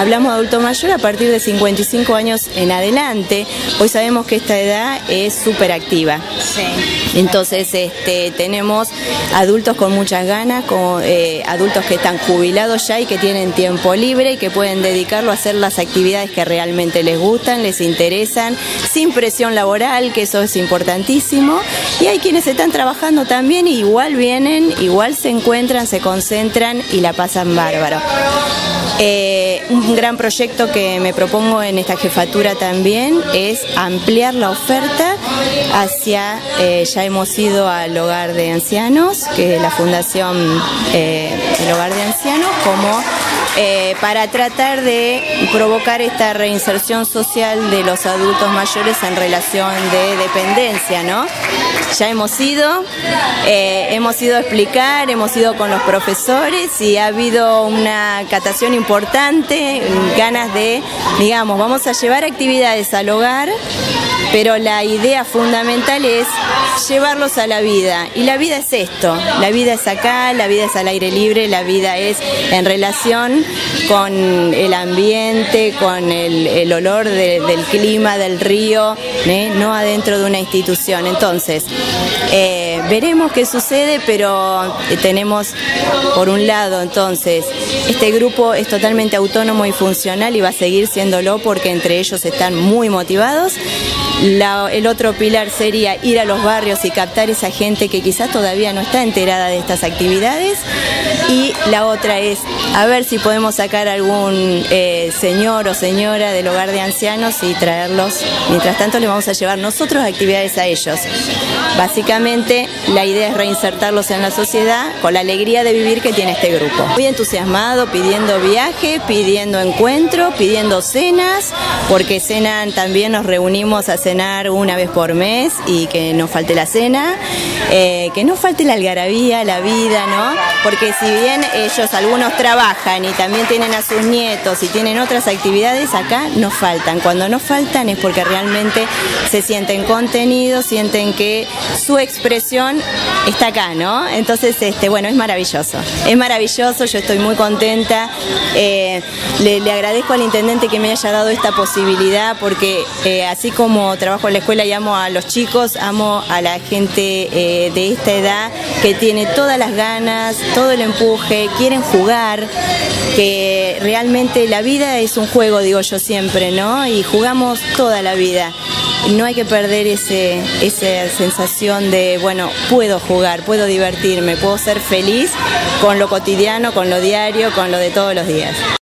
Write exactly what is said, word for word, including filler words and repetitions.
hablamos de adulto mayor a partir de cincuenta y cinco años en adelante. Hoy sabemos que esta edad es súper activa. Sí. Entonces este, tenemos adultos con muchas ganas, con, eh, adultos que están jubilados ya y que tienen tiempo libre y que pueden dedicarlo a hacer las actividades que realmente les gustan, les interesan, sin presión laboral, que eso es importantísimo. Y hay quienes están trabajando también y igual vienen, igual se encuentran, se concentran y la pasan bárbaro. Eh, un gran proyecto que me propongo en esta jefatura también es ampliar la oferta hacia, eh, ya hemos ido al hogar de ancianos, que es la fundación eh, del hogar de ancianos, como eh, para tratar de provocar esta reinserción social de los adultos mayores en relación de dependencia, ¿no? Ya hemos ido, eh, hemos ido a explicar, hemos ido con los profesores y ha habido una catación importante, ganas de, digamos, vamos a llevar actividades al hogar, pero la idea fundamental es llevarlos a la vida. Y la vida es esto, la vida es acá, la vida es al aire libre, la vida es en relación con el ambiente, con el, el olor de, del clima, del río, ¿eh? No adentro de una institución. Entonces, eh, veremos qué sucede, pero tenemos, por un lado, entonces, este grupo es totalmente autónomo y funcional y va a seguir siéndolo porque entre ellos están muy motivados. La, el otro pilar sería ir a los barrios y captar esa gente que quizás todavía no está enterada de estas actividades. Y la otra es a ver si podemos sacar algún eh, señor o señora del hogar de ancianos y traerlos. Mientras tanto, les vamos a llevar nosotros actividades a ellos. Básicamente, la idea es reinsertarlos en la sociedad con la alegría de vivir que tiene este grupo. Muy entusiasmado, pidiendo viaje, pidiendo encuentro, pidiendo cenas, porque cenan, también nos reunimos a cenar una vez por mes y que no falte la cena, eh, que no falte la algarabía, la vida, ¿no? Porque si bien ellos, algunos trabajan y también tienen a sus nietos y tienen otras actividades, acá no faltan. Cuando no faltan es porque realmente se sienten contenidos, sienten que su expresión está acá, ¿no? Entonces, este, bueno, es maravilloso. Es maravilloso, yo estoy muy contenta. Eh, le, le agradezco al intendente que me haya dado esta posibilidad porque eh, así como trabajo en la escuela y amo a los chicos, amo a la gente eh, de esta edad que tiene todas las ganas, todo el empuje, quieren jugar, que realmente la vida es un juego, digo yo siempre, ¿no? Y jugamos toda la vida. No hay que perder ese, esa sensación de, bueno, puedo jugar, puedo divertirme, puedo ser feliz con lo cotidiano, con lo diario, con lo de todos los días.